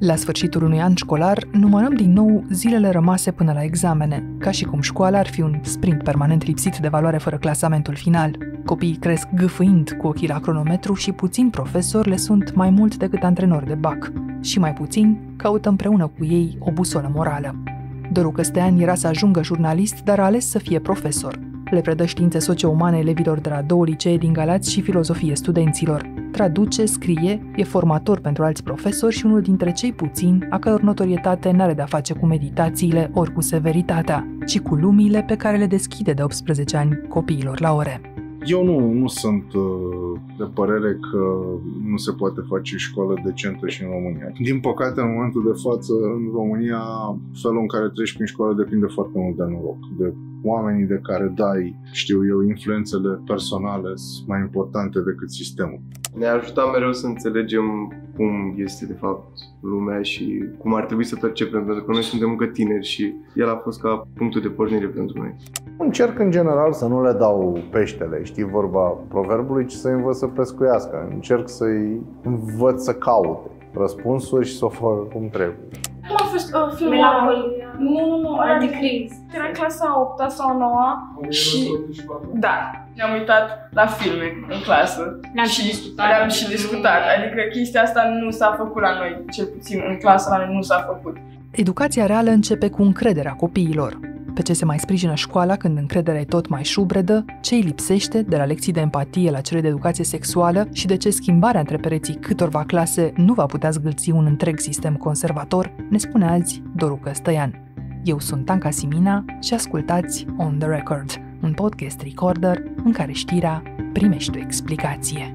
La sfârșitul unui an școlar, numărăm din nou zilele rămase până la examene, ca și cum școala ar fi un sprint permanent lipsit de valoare fără clasamentul final. Copiii cresc gâfâind cu ochii la cronometru și puțini profesori le sunt mai mult decât antrenori de bac. Și mai puțini caută împreună cu ei o busolă morală. Doru Căstean era să ajungă jurnalist, dar a ales să fie profesor. Le predă științe socio-umane elevilor de la 2 licee din Galați și filozofie studenților. Traduce, scrie, e formator pentru alți profesori și unul dintre cei puțini a căror notorietate n-are de-a face cu meditațiile ori cu severitatea, ci cu lumile pe care le deschide de 18 ani copiilor la ore. Eu nu sunt de părere că nu se poate face școală decentă și în România. Din păcate, în momentul de față, în România, felul în care treci prin școală depinde foarte mult de noroc, de oamenii de care dai, influențele personale sunt mai importante decât sistemul. Ne-a ajutat mereu să înțelegem cum este de fapt lumea și cum ar trebui să percepem, pentru că noi suntem încă tineri și el a fost ca punctul de pornire pentru noi. Încerc în general să nu le dau peștele, știi vorba proverbului, ci să-i învăț să pescuiască. Încerc să-i învăț să caute răspunsuri și să o facă cum trebuie. Cum a fost filmul ăla? Nu, Anticris. Era în clasa 8-a sau 9-a și da, ne-am uitat la filme în clasă. Le-am și discutat. Adică chestia asta nu s-a făcut la noi, cel puțin în clasa la noi nu s-a făcut. Educația reală începe cu încrederea copiilor. Pe ce se mai sprijină școala când încrederea e tot mai șubredă, ce îi lipsește de la lecții de empatie la cele de educație sexuală și de ce schimbarea între pereții câtorva clase nu va putea zgâlți un întreg sistem conservator, ne spune azi Doru Căstăian. Eu sunt Anca Simina și ascultați On The Record, un podcast recorder în care știrea primește o explicație.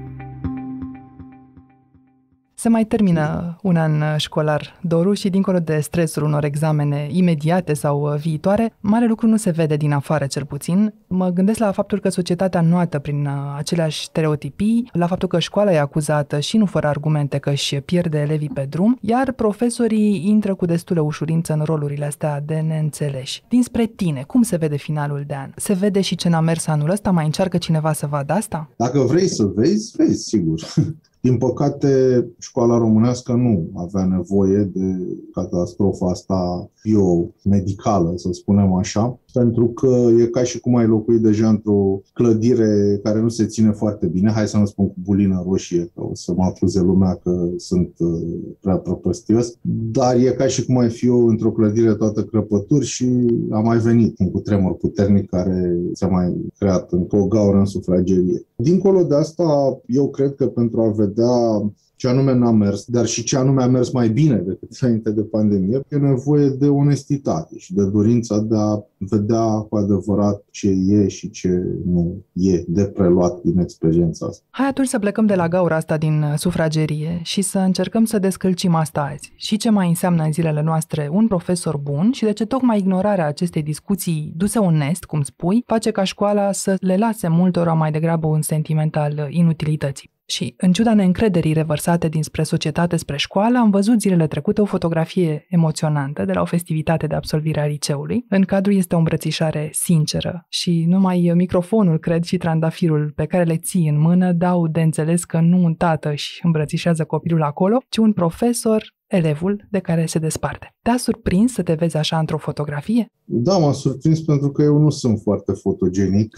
Se mai termină un an școlar, Doru, și dincolo de stresul unor examene imediate sau viitoare, mare lucru nu se vede din afară, cel puțin. Mă gândesc la faptul că societatea înnoată prin aceleași stereotipii, la faptul că școala e acuzată și nu fără argumente că își pierde elevii pe drum, iar profesorii intră cu destulă ușurință în rolurile astea de neînțeleși. Dinspre tine, cum se vede finalul de an? Se vede și ce n-a mers anul ăsta? Mai încearcă cineva să vadă asta? Dacă vrei să vezi, sigur. Din păcate, școala românească nu avea nevoie de catastrofa asta biomedicală, să spunem așa, pentru că e ca și cum ai locui deja într-o clădire care nu se ține foarte bine. Hai să nu spun cu bulină roșie, că o să mă acuze lumea că sunt prea prăpăstios, dar e ca și cum ai fi într-o clădire toată crăpături și a mai venit un cutremur puternic care s-a mai creat într-o gaură în sufragerie. Dincolo de asta, eu cred că pentru a vedea ce anume n-a mers, dar și ce anume a mers mai bine decât înainte de pandemie, e nevoie de onestitate și de dorința de a vedea cu adevărat ce e și ce nu e de preluat din experiența asta. Hai atunci să plecăm de la gaura asta din sufragerie și să încercăm să descălcim asta azi. Și ce mai înseamnă în zilele noastre un profesor bun și de ce tocmai ignorarea acestei discuții duse onest, cum spui, face ca școala să le lase multora mai degrabă un sentiment al inutilității. Și, în ciuda neîncrederii revărsate dinspre societate spre școală, am văzut zilele trecute o fotografie emoționantă de la o festivitate de absolvire a liceului. În cadru este o îmbrățișare sinceră și numai microfonul, cred, și trandafirul pe care le ții în mână dau de înțeles că nu un tată își îmbrățișează copilul acolo, ci un profesor, elevul de care se desparte. Te-a surprins să te vezi așa într-o fotografie? Da, m-a surprins pentru că eu nu sunt foarte fotogenic.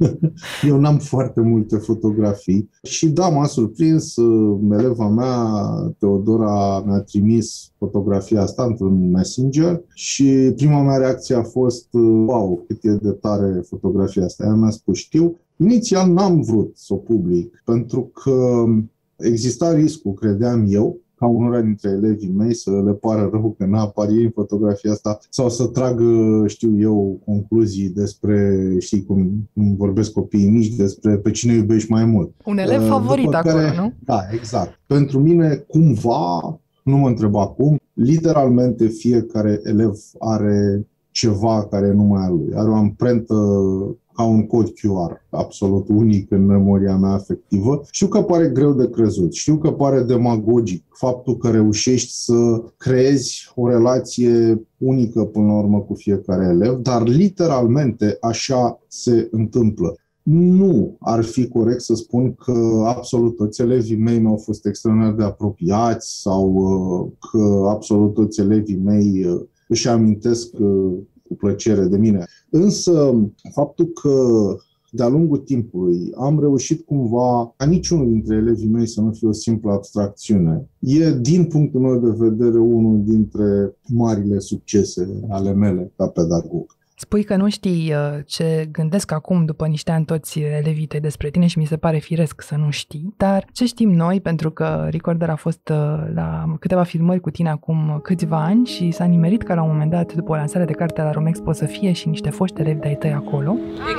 Eu n-am foarte multe fotografii. Și da, m-a surprins. Eleva mea, Teodora, mi-a trimis fotografia asta într-un messenger și prima mea reacție a fost wow, cât e de tare fotografia asta. Ea mi-a spus, știu. Inițial n-am vrut să o public pentru că exista riscul, credeam eu, ca unora dintre elevii mei să le pară rău că n-apar ei în fotografia asta sau să tragă, concluzii despre, cum vorbesc copiii mici, despre pe cine iubești mai mult. Un elev favorit acolo, nu? Da, exact. Pentru mine, cumva, nu mă întreba cum, literalmente fiecare elev are ceva care nu mai e lui. Are o amprentă ca un cod QR, absolut unic în memoria mea afectivă. Știu că pare greu de crezut, știu că pare demagogic faptul că reușești să creezi o relație unică până la urmă cu fiecare elev, dar literalmente așa se întâmplă. Nu ar fi corect să spun că absolut toți elevii mei mi-au fost extraordinar de apropiați sau că absolut toți elevii mei își amintesc cu plăcere de mine. Însă, faptul că de-a lungul timpului am reușit cumva ca niciunul dintre elevii mei să nu fie o simplă abstracțiune, e, din punctul meu de vedere, unul dintre marile succese ale mele ca pedagog. Spui că nu știi ce gândesc acum după niște ani toți elevii tăi despre tine și mi se pare firesc să nu știi, dar ce știm noi, pentru că Recorder a fost la câteva filmări cu tine acum câțiva ani și s-a nimerit ca la un moment dat, după o lansare de carte la Romexpo, să fie și niște foști elevi de-ai tăi acolo.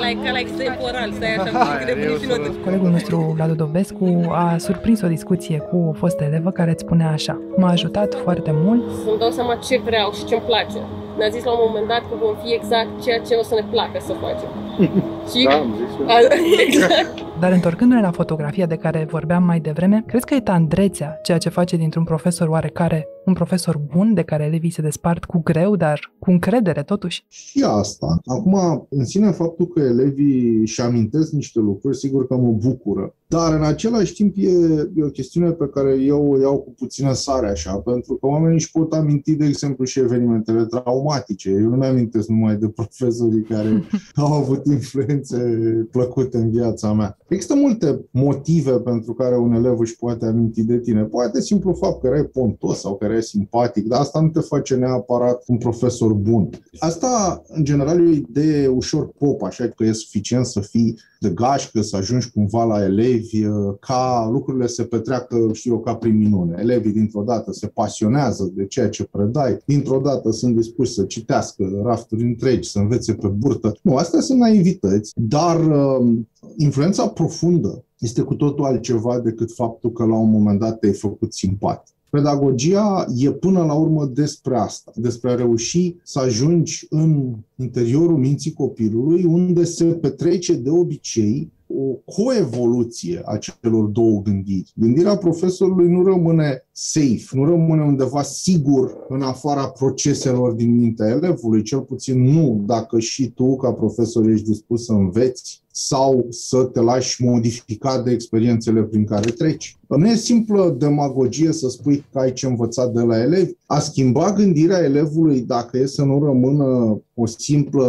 Colegul nostru, Vladu Dobescu, a surprins o discuție cu o fostă elevă care îți spunea așa: m-a ajutat foarte mult să-mi dau seama ce vreau și ce-mi place. Ne-a zis la un moment dat că vom fi exact ceea ce o să ne placă să facem. Și... Da, am zis eu. Exact. Dar întorcându-ne la fotografia de care vorbeam mai devreme, crezi că e tandrețea ceea ce face dintr-un profesor oarecare un profesor bun de care elevii se despart cu greu, dar cu încredere totuși? Și asta. Acum, în sine, faptul că elevii își amintesc niște lucruri, sigur că mă bucură. Dar în același timp e o chestiune pe care eu o iau cu puțină sare așa, pentru că oamenii își pot aminti, de exemplu, și evenimentele traumatice. Eu nu mi-amintesc numai de profesorii care au avut influențe plăcute în viața mea. Există multe motive pentru care un elev își poate aminti de tine. Poate simplu fapt că erai pontos sau că erai simpatic, dar asta nu te face neapărat un profesor bun. Asta, în general, e o idee ușor pop, așa că e suficient să fii de gașcă, să ajungi cumva la elevi, ca lucrurile se petreacă, știu eu, ca prin minune. Elevii dintr-o dată se pasionează de ceea ce predai, dintr-o dată sunt dispuși să citească rafturi întregi, să învețe pe burtă. Nu, astea sunt naivități, dar influența profundă este cu totul altceva decât faptul că la un moment dat te-ai făcut simpatic. Pedagogia e până la urmă despre asta, despre a reuși să ajungi în interiorul minții copilului, unde se petrece de obicei o coevoluție a celor două gândiri. Gândirea profesorului nu rămâne safe, nu rămâne undeva sigur în afara proceselor din mintea elevului, cel puțin nu dacă și tu, ca profesor, ești dispus să înveți sau să te lași modifica de experiențele prin care treci. Nu e simplă demagogie să spui că ai ce învăța de la elevi. A schimba gândirea elevului, dacă e să nu rămână o simplă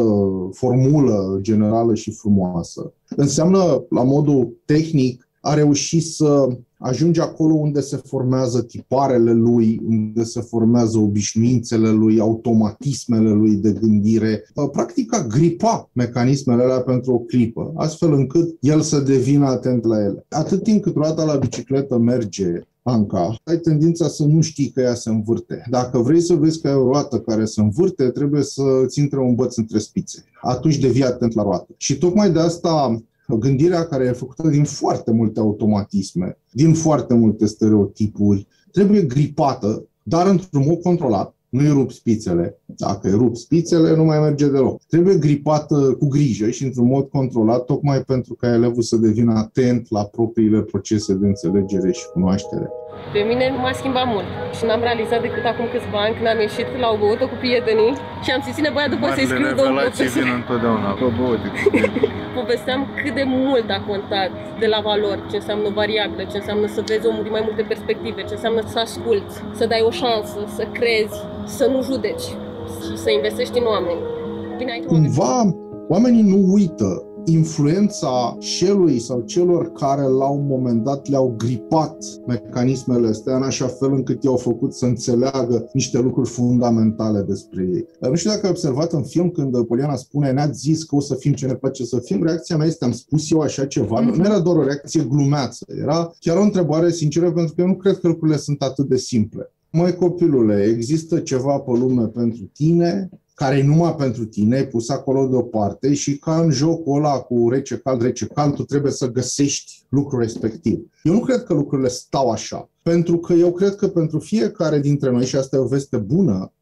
formulă generală și frumoasă, înseamnă, la modul tehnic, a reuși să ajunge acolo unde se formează tiparele lui, unde se formează obișnuințele lui, automatismele lui de gândire, practic a gripa mecanismele alea pentru o clipă, astfel încât el să devină atent la ele. Atât timp cât roata la bicicletă merge, Anca, ai tendința să nu știi că ea se învârte. Dacă vrei să vezi că ai o roată care se învârte, trebuie să-ți intre un băț între spițe. Atunci devii atent la roată. Și tocmai de asta gândirea, care e făcută din foarte multe automatisme, din foarte multe stereotipuri, trebuie gripată, dar într-un mod controlat. Nu-i rup spițele. Dacă îi rup spițele, nu mai merge deloc. Trebuie gripată cu grijă și într-un mod controlat, tocmai pentru ca elevul să devină atent la propriile procese de înțelegere și cunoaștere. Pe mine m-a schimbat mult și n-am realizat decât acum câțiva ani când am ieșit la o băută cu prietenii și am zis, băia, după să-i scriu domnul profesor. Vin întotdeauna pe băută. Povesteam cât de mult a contat de la valori, ce înseamnă variabilă, ce înseamnă să vezi omul din mai multe perspective, ce înseamnă să asculți, să dai o șansă, să crezi, să nu judeci și să investești în oameni. Bine, cumva, oamenii nu uită influența celui sau celor care la un moment dat le-au gripat mecanismele astea în așa fel încât i-au făcut să înțeleagă niște lucruri fundamentale despre ei. Nu știu dacă ai observat în film când Poliana spune ne-ați zis că o să fim ce ne place să fim, reacția mea este am spus eu așa ceva. Nu era doar o reacție glumeață, era chiar o întrebare sinceră pentru că eu nu cred că lucrurile sunt atât de simple. Măi copilule, există ceva pe lume pentru tine, care e numai pentru tine, ai pus acolo deoparte și ca în jocul ăla cu rece cald, tu trebuie să găsești lucrul respectiv. Eu nu cred că lucrurile stau așa, pentru că eu cred că pentru fiecare dintre noi, și asta e o veste bună,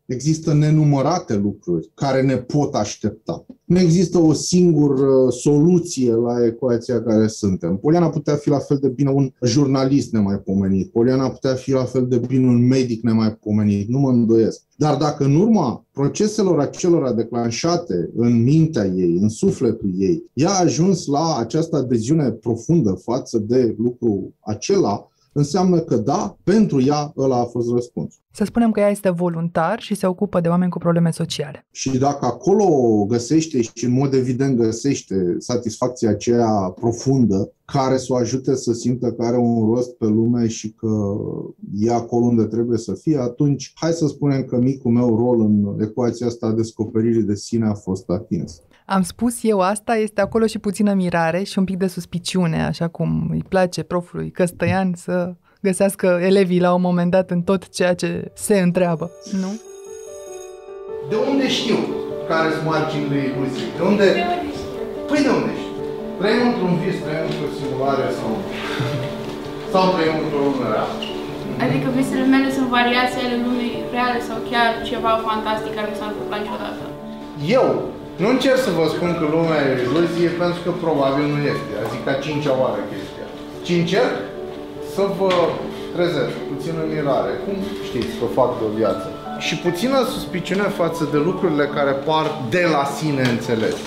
Există nenumărate lucruri care ne pot aștepta. Nu există o singură soluție la ecuația care suntem. Poliana putea fi la fel de bine un jurnalist nemaipomenit. Poliana putea fi la fel de bine un medic nemaipomenit. Nu mă îndoiesc. Dar dacă în urma proceselor acelora declanșate în mintea ei, în sufletul ei, ea a ajuns la această adeziune profundă față de lucrul acela, înseamnă că da, pentru ea ăla a fost răspuns. Să spunem că ea este voluntar și se ocupă de oameni cu probleme sociale. Și dacă acolo găsește și în mod evident găsește satisfacția aceea profundă care să o ajute să simtă că are un rost pe lume și că e acolo unde trebuie să fie, atunci hai să spunem că micul meu rol în ecuația asta a descoperirii de sine a fost atins. Am spus eu asta, este acolo și puțină mirare și un pic de suspiciune, așa cum îi place profului Căstăian să găsească elevii la un moment dat în tot ceea ce se întreabă, nu? De unde știu care sunt marginile iluziei? De unde? Păi de unde știu? Trăim într-un vis, trăim într-o simulare sau trăim într-o lume reală? Adică visele mele sunt variații ale lumii reale sau chiar ceva fantastic care nu s-a întâmplat niciodată? Eu nu încerc să vă spun că lumea e iluzie pentru că probabil nu este. Adică a cincea oară chestia. Ci încerc să vă trezesc puțină mirare. Cum știți că fac de o viață? Și puțină suspiciune față de lucrurile care par de la sine înțelese.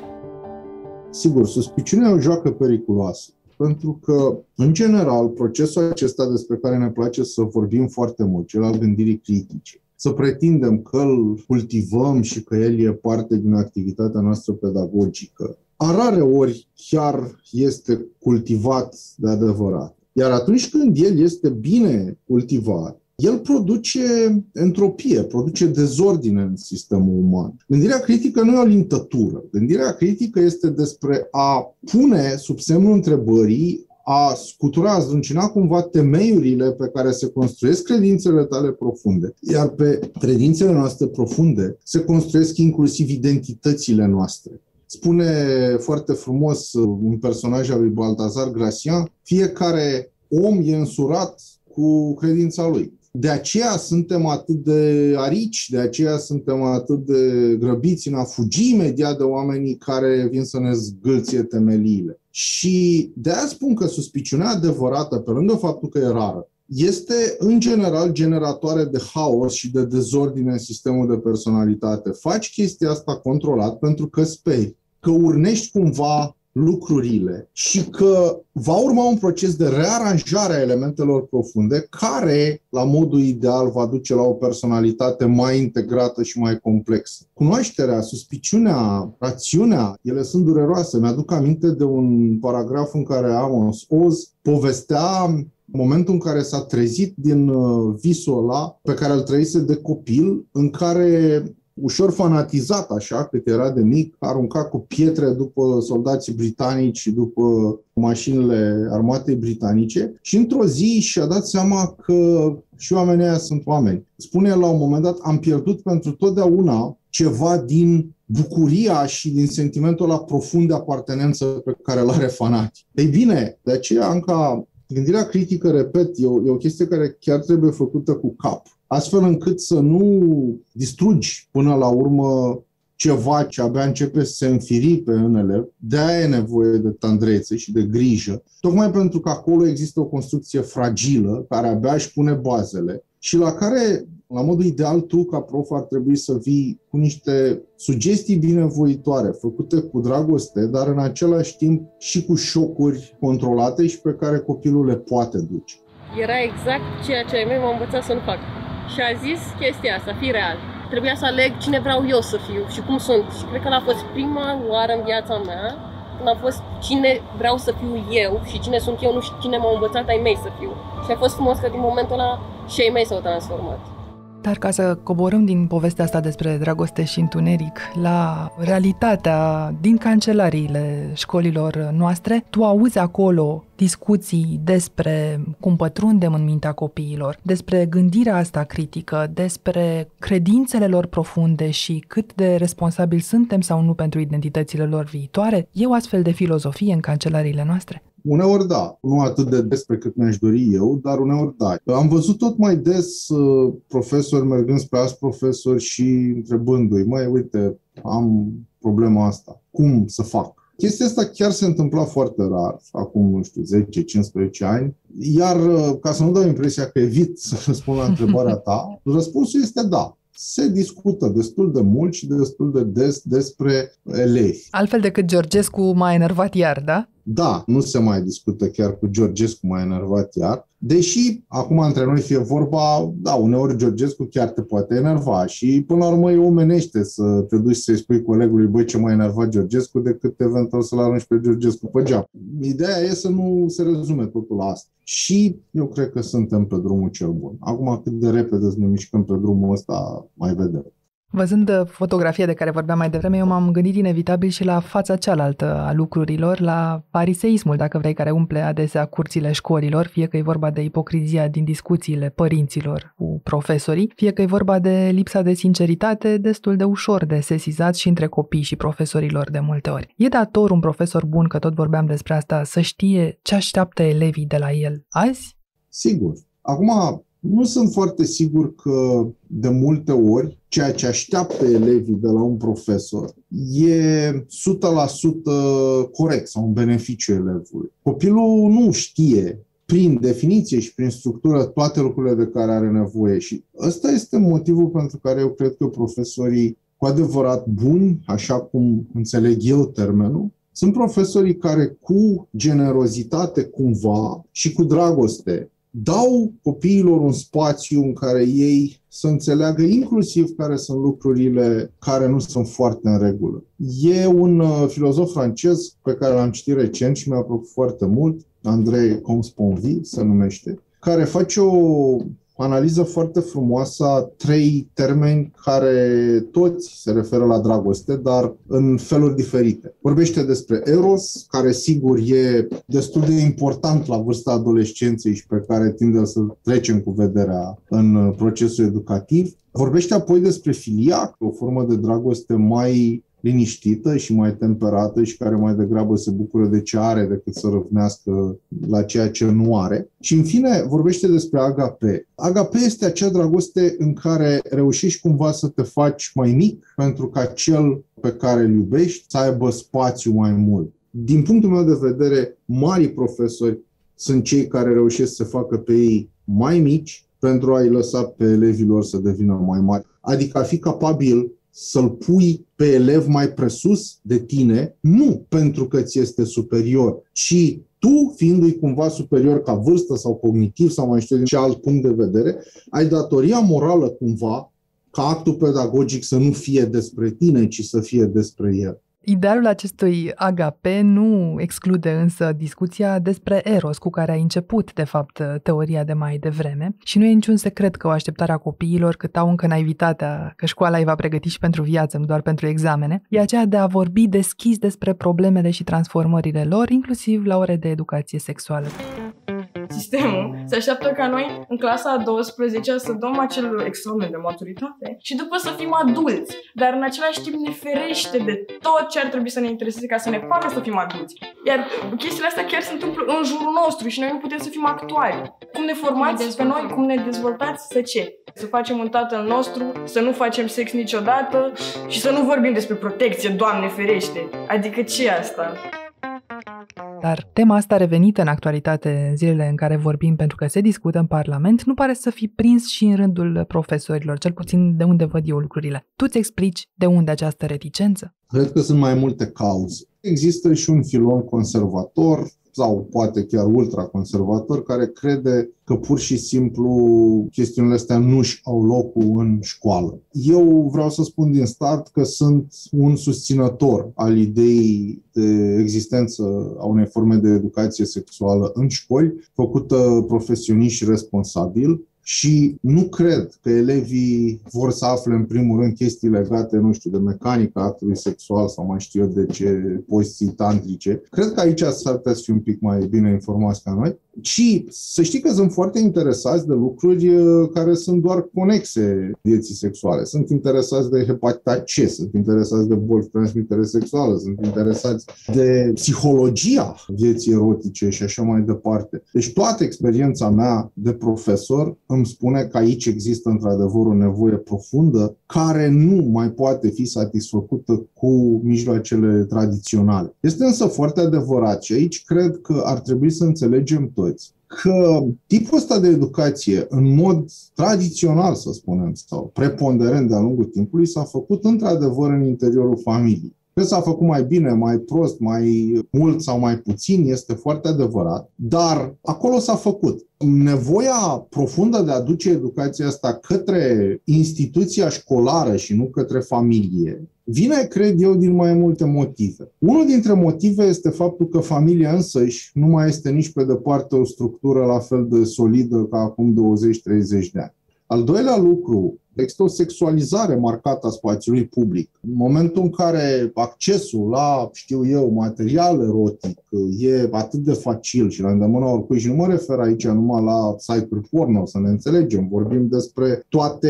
Sigur, suspiciunea e o joacă periculoasă. Pentru că, în general, procesul acesta despre care ne place să vorbim foarte mult, cel al gândirii critice, să pretindem că îl cultivăm și că el e parte din activitatea noastră pedagogică, a rare ori chiar este cultivat de adevărat. Iar atunci când el este bine cultivat, el produce entropie, produce dezordine în sistemul uman. Gândirea critică nu e o lintătură. Gândirea critică este despre a pune sub semnul întrebării, a scutura, a zdruncina cumva temeiurile pe care se construiesc credințele tale profunde. Iar pe credințele noastre profunde se construiesc inclusiv identitățile noastre. Spune foarte frumos un personaj al lui Baltazar Gracian, fiecare om e însurat cu credința lui. De aceea suntem atât de arici, de aceea suntem atât de grăbiți în a fugi imediat de oamenii care vin să ne zgâlție temeliile. Și de aia spun că suspiciunea adevărată, pe lângă faptul că e rară, este în general generatoare de haos și de dezordine în sistemul de personalitate. Faci chestia asta controlat pentru că speri, că urnești cumva lucrurile și că va urma un proces de rearanjare a elementelor profunde care, la modul ideal, va duce la o personalitate mai integrată și mai complexă. Cunoașterea, suspiciunea, rațiunea, ele sunt dureroase. Mi-aduc aminte de un paragraf în care Amos Oz povestea momentul în care s-a trezit din visul ăla pe care îl trăise de copil, în care ușor fanatizat așa, cât era de mic, arunca cu pietre după soldații britanici și după mașinile armatei britanice și într-o zi și-a dat seama că și oamenii ăia sunt oameni. Spune la un moment dat, am pierdut pentru totdeauna ceva din bucuria și din sentimentul ăla profund de apartenență pe care îl are fanatic. Ei bine, de aceea încă gândirea critică, repet, e o chestie care chiar trebuie făcută cu cap, astfel încât să nu distrugi până la urmă ceva ce abia începe să se înfiripe în elev. De-aia e nevoie de tandrețe și de grijă, tocmai pentru că acolo există o construcție fragilă care abia își pune bazele și la care, la modul ideal, tu ca prof ar trebui să vii cu niște sugestii binevoitoare, făcute cu dragoste, dar în același timp și cu șocuri controlate și pe care copilul le poate duce. Era exact ceea ce ai mei m-au învățat să nu fac. Și a zis chestia asta, fii real. Trebuia să aleg cine vreau eu să fiu și cum sunt. Și cred că a fost prima oară în viața mea când a fost cine vreau să fiu eu și cine sunt eu, nu știu cine m-au învățat ai mei să fiu. Și a fost frumos că din momentul ăla și ai mei s-au transformat. Dar ca să coborâm din povestea asta despre dragoste și întuneric la realitatea din cancelariile școlilor noastre, tu auzi acolo discuții despre cum pătrundem în mintea copiilor, despre gândirea asta critică, despre credințele lor profunde și cât de responsabili suntem sau nu pentru identitățile lor viitoare. E o astfel de filozofie în cancelariile noastre? Uneori da, nu atât de des pe cât mi-aș dori eu, dar uneori da. Am văzut tot mai des profesori mergând spre alți profesori și întrebându-i, măi, uite, am problema asta, cum să fac? Chestia asta chiar se întâmpla foarte rar, acum, nu știu, 10-15 ani, iar ca să nu dau impresia că evit să răspund la întrebarea ta, răspunsul este da. Se discută destul de mult și destul de des despre elevi. Altfel decât Georgescu m-a enervat iar, da? Da, nu se mai discută chiar cu Georgescu m-a enervat iar, deși acum între noi fie vorba, da, uneori Georgescu chiar te poate enerva și până la urmă e omenește să te duci să-i spui colegului, băi, ce m-a enervat Georgescu, decât eventual să-l arunci pe Georgescu pe geam. Ideea e să nu se rezume totul la asta. Și eu cred că suntem pe drumul cel bun. Acum cât de repede să ne mișcăm pe drumul ăsta, mai vedem. Văzând fotografia de care vorbeam mai devreme, eu m-am gândit inevitabil și la fața cealaltă a lucrurilor, la fariseismul, dacă vrei, care umple adesea curțile școlilor, fie că e vorba de ipocrizia din discuțiile părinților cu profesorii, fie că e vorba de lipsa de sinceritate destul de ușor de sesizat și între copii și profesorilor de multe ori. E dator un profesor bun, că tot vorbeam despre asta, să știe ce așteaptă elevii de la el azi? Sigur. Acum, nu sunt foarte sigur că de multe ori ceea ce așteaptă elevii de la un profesor e 100% corect sau în beneficiu elevului. Copilul nu știe prin definiție și prin structură toate lucrurile de care are nevoie și ăsta este motivul pentru care eu cred că profesorii cu adevărat buni, așa cum înțeleg eu termenul, sunt profesorii care cu generozitate cumva și cu dragoste dau copiilor un spațiu în care ei să înțeleagă inclusiv care sunt lucrurile care nu sunt foarte în regulă. E un filozof francez pe care l-am citit recent și mi-a plăcut foarte mult, André Comte-Sponville se numește, care face o analiză foarte frumoasă a 3 termeni care toți se referă la dragoste, dar în feluri diferite. Vorbește despre eros, care sigur e destul de important la vârsta adolescenței și pe care tindem să trecem cu vederea în procesul educativ. Vorbește apoi despre filia, o formă de dragoste mai liniștită și mai temperată și care mai degrabă se bucură de ce are decât să răvnească la ceea ce nu are. Și în fine vorbește despre agape. Agape este acea dragoste în care reușești cumva să te faci mai mic pentru ca cel pe care îl iubești să aibă spațiu mai mult. Din punctul meu de vedere, marii profesori sunt cei care reușesc să facă pe ei mai mici pentru a-i lăsa pe elevii lor să devină mai mari. Adică a fi capabil să-l pui pe elev mai presus de tine, nu pentru că ți este superior, ci tu, fiindu-i cumva superior ca vârstă sau cognitiv sau mai știu din ce alt punct de vedere, ai datoria morală cumva ca actul pedagogic să nu fie despre tine, ci să fie despre el. Idealul acestui agape nu exclude însă discuția despre eros cu care a început, de fapt, teoria de mai devreme și nu e niciun secret că o așteptare a copiilor, cât au încă naivitatea că școala îi va pregăti și pentru viață, nu doar pentru examene, e aceea de a vorbi deschis despre problemele și transformările lor, inclusiv la ore de educație sexuală. Sistemul se așteaptă ca noi în clasa a 12-a să dăm acel examen de maturitate și după să fim adulți, dar în același timp ne ferește de tot ce ar trebui să ne intereseze ca să ne facă să fim adulți. Iar chestiile astea chiar se întâmplă în jurul nostru și noi nu putem să fim actuali. Cum ne formați pe noi, cum ne dezvoltați, să ce? Să facem un tatăl nostru, să nu facem sex niciodată și să nu vorbim despre protecție, Doamne ferește. Adică ce e asta? Dar tema asta revenită în actualitate în zilele în care vorbim pentru că se discută în Parlament nu pare să fi prins și în rândul profesorilor, cel puțin de unde văd eu lucrurile. Tu îți explici de unde această reticență? Cred că sunt mai multe cauze. Există și un filon conservator sau poate chiar ultraconservator care crede că pur și simplu chestiunile astea nu-și au locul în școală. Eu vreau să spun din start că sunt un susținător al ideii de existență a unei forme de educație sexuală în școli, făcută profesioniști și responsabil. Și nu cred că elevii vor să afle în primul rând chestii legate, nu știu, de mecanica actului sexual sau mai știu eu de ce poziții tantrice. Cred că aici s-ar putea să fie un pic mai bine informați ca noi. Și să știi că sunt foarte interesați de lucruri care sunt doar conexe vieții sexuale. Sunt interesați de hepatita C, sunt interesați de boli transmitere sexuală, sunt interesați de psihologia vieții erotice și așa mai departe. Deci toată experiența mea de profesor îmi spune că aici există într-adevăr o nevoie profundă care nu mai poate fi satisfăcută cu mijloacele tradiționale. Este însă foarte adevărat și aici cred că ar trebui să înțelegem toți că tipul ăsta de educație, în mod tradițional, să spunem, sau preponderent de-a lungul timpului, s-a făcut într-adevăr în interiorul familiei. Că s-a făcut mai bine, mai prost, mai mult sau mai puțin, este foarte adevărat, dar acolo s-a făcut. Nevoia profundă de a duce educația asta către instituția școlară și nu către familie vine, cred eu, din mai multe motive. Unul dintre motive este faptul că familia însăși nu mai este nici pe departe o structură la fel de solidă ca acum 20-30 de ani. Al doilea lucru, există o sexualizare marcată a spațiului public. În momentul în care accesul la, știu eu, material erotic e atât de facil și la îndemâna oricui, și nu mă refer aici numai la site-uri porno, să ne înțelegem, vorbim despre toate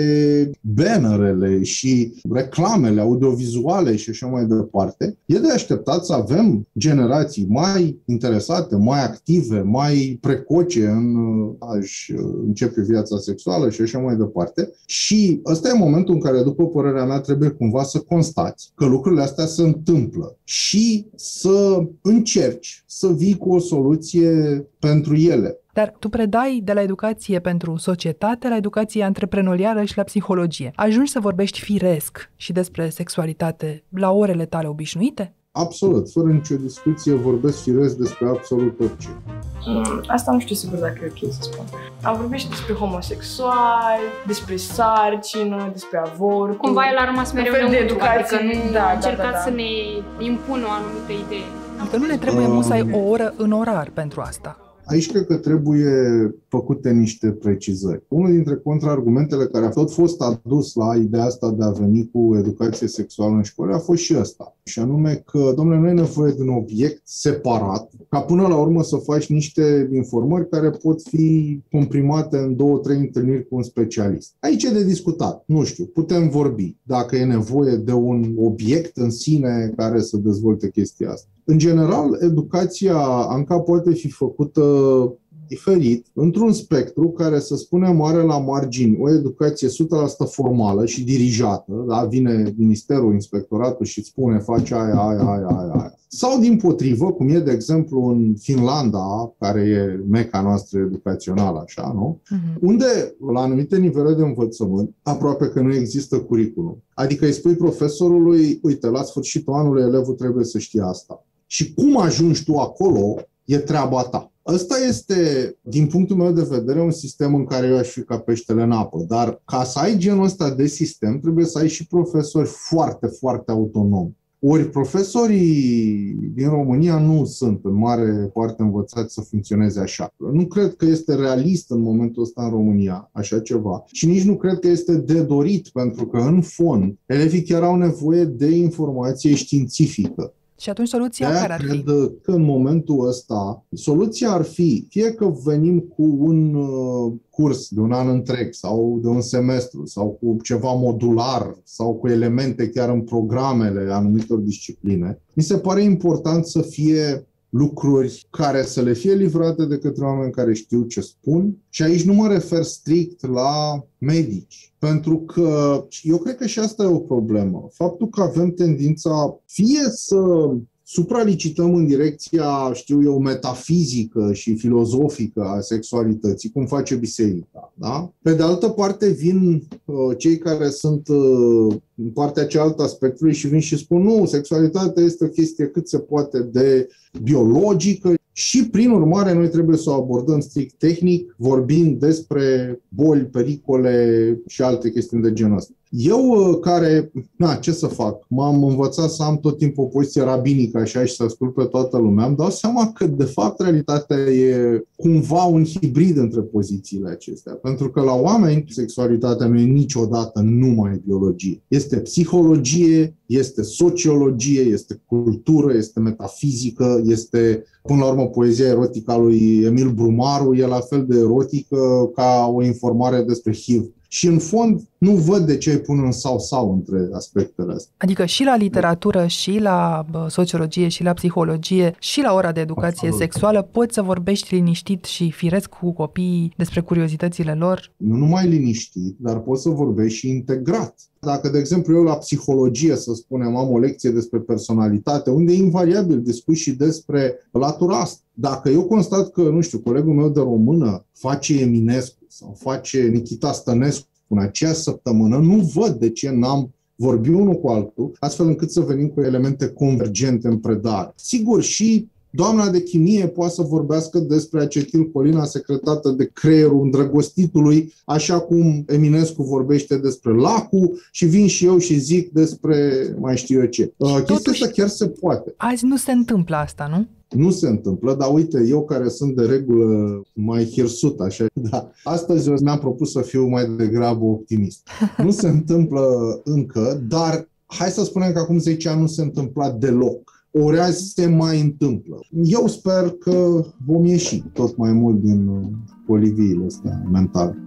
bannerele și reclamele audiovizuale și așa mai departe, e de așteptat să avem generații mai interesate, mai active, mai precoce în a-și începe viața sexuală și așa mai departe. Și ăsta e momentul în care, după părerea mea, trebuie cumva să constați că lucrurile astea se întâmplă și să încerci să vii cu o soluție pentru ele. Dar tu predai de la educație pentru societate la educație antreprenorială și la psihologie. Ajungi să vorbești firesc și despre sexualitate la orele tale obișnuite? Absolut, fără nicio discuție vorbesc firesc despre absolut orice. Asta nu știu sigur dacă e ok să spun. Am vorbit și despre homosexuali, despre sarcină, despre avort. Cumva el a rămas mereu de educație, adică nu a încercat să ne impună o anumită idee. Adică nu ne trebuie musai o oră în orar pentru asta. Aici cred că trebuie făcute niște precizări. Unul dintre contraargumentele care a tot fost adus la ideea asta de a veni cu educație sexuală în școală a fost și ăsta. Și anume că, domnule, nu e nevoie de un obiect separat, ca până la urmă să faci niște informări care pot fi comprimate în 2-3 întâlniri cu un specialist. Aici e de discutat. Nu știu, putem vorbi dacă e nevoie de un obiect în sine care să dezvolte chestia asta. În general, educația, Anca, poate fi făcută diferit, într-un spectru care, să spunem, are la margini o educație 100% formală și dirijată, da? Vine ministerul, inspectoratul și îți spune face aia. Sau, dimpotrivă, cum e, de exemplu, în Finlanda, care e meca noastră educațională, așa, nu? Unde, la anumite nivele de învățământ, aproape că nu există curriculum. Adică îi spui profesorului, uite, la sfârșitul anului elevul trebuie să știe asta. Și cum ajungi tu acolo, e treaba ta. Ăsta este, din punctul meu de vedere, un sistem în care eu aș fi ca peștele în apă. Dar ca să ai genul ăsta de sistem, trebuie să ai și profesori foarte, foarte autonomi. Ori profesorii din România nu sunt în mare parte învățați să funcționeze așa. Nu cred că este realist în momentul ăsta în România așa ceva. Și nici nu cred că este de dorit, pentru că, în fond, elevii chiar au nevoie de informație științifică. Și atunci soluția care ar fi? Cred că în momentul ăsta soluția ar fi fie că venim cu un curs de un an întreg sau de un semestru sau cu ceva modular sau cu elemente chiar în programele anumitor discipline. Mi se pare important să fie lucruri care să le fie livrate de către oameni care știu ce spun. Și aici nu mă refer strict la medici, pentru că eu cred că și asta e o problemă. Faptul că avem tendința fie să supralicităm în direcția, știu eu, metafizică și filozofică a sexualității, cum face biserica, da? Pe de altă parte vin cei care sunt în partea cealaltă a spectrului și vin și spun nu, sexualitatea este o chestie cât se poate de biologică și, prin urmare, noi trebuie să o abordăm strict tehnic, vorbind despre boli, pericole și alte chestiuni de genul ăsta. Eu care, ce să fac? M-am învățat să am tot timpul o poziție rabinică așa și să ascult pe toată lumea. Îmi dau seama că, de fapt, realitatea e cumva un hibrid între pozițiile acestea. Pentru că la oameni, sexualitatea nu e niciodată numai biologie. Este psihologie, este sociologie, este cultură, este metafizică, este, până la urmă, poezia erotică a lui Emil Brumaru e la fel de erotică ca o informare despre HIV. Și în fond nu văd de ce îi pun în sau între aspectele astea. Adică și la literatură, și la sociologie, și la psihologie, și la ora de educație sexuală poți să vorbești liniștit și firesc cu copiii despre curiozitățile lor? Nu numai liniștit, dar poți să vorbești și integrat. Dacă, de exemplu, eu la psihologie, să spunem, am o lecție despre personalitate, unde invariabil discut și despre latura asta. Dacă eu constat că, nu știu, colegul meu de română face Eminescu sau face Nikita Stănescu în aceeași săptămână, nu văd de ce n-am vorbit unul cu altul, astfel încât să venim cu elemente convergente în predare. Sigur, și doamna de chimie poate să vorbească despre acetilcolina secretată de creierul îndrăgostitului, așa cum Eminescu vorbește despre lacul și vin și eu și zic despre mai știu eu ce. Chestia asta chiar se poate. Azi nu se întâmplă asta, nu? Nu se întâmplă, dar uite, eu care sunt de regulă mai hirsut, așa, da, astăzi eu mi-am propus să fiu mai degrabă optimist. Nu se întâmplă încă, dar hai să spunem că acum 10 ani nu se întâmpla deloc. Ori azi se mai întâmplă. Eu sper că vom ieși tot mai mult din coliviile astea mentale.